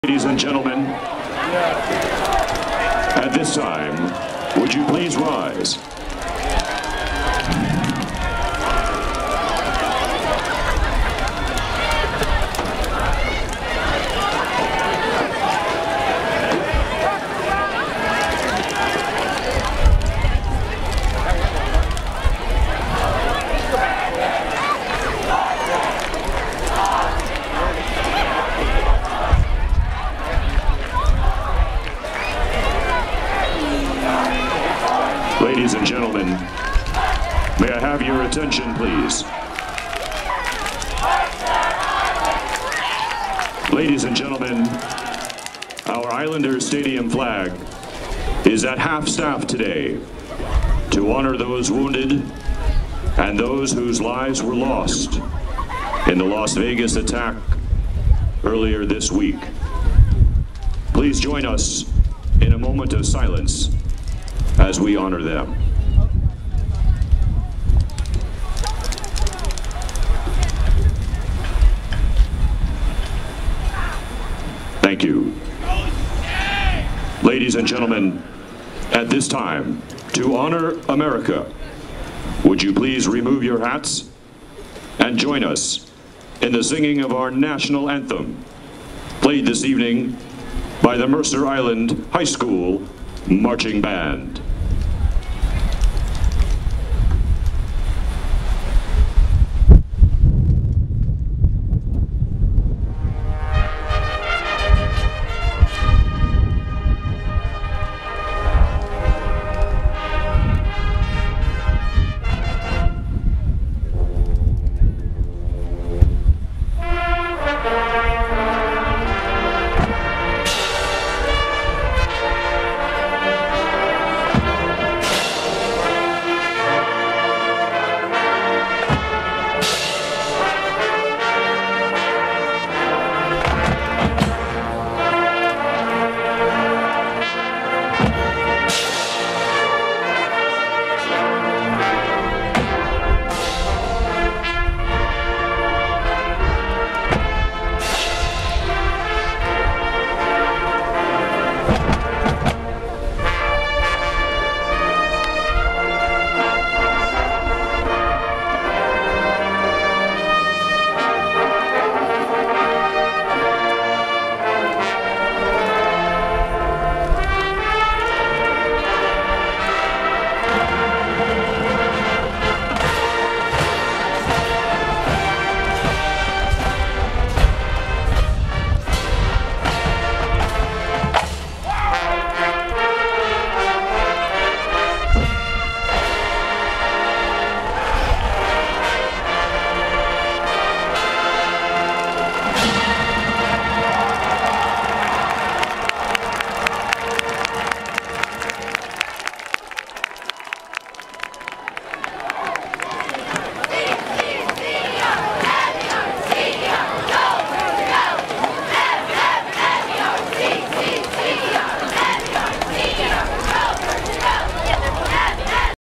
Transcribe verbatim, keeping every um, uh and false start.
Ladies and gentlemen, at this time, would you please rise? Ladies and gentlemen, may I have your attention, please? Ladies and gentlemen, our Islanders Stadium flag is at half-staff today to honor those wounded and those whose lives were lost in the Las Vegas attack earlier this week. Please join us in a moment of silence as we honor them. Thank you. Ladies and gentlemen, at this time, to honor America, would you please remove your hats and join us in the singing of our national anthem, played this evening by the Mercer Island High School Marching Band.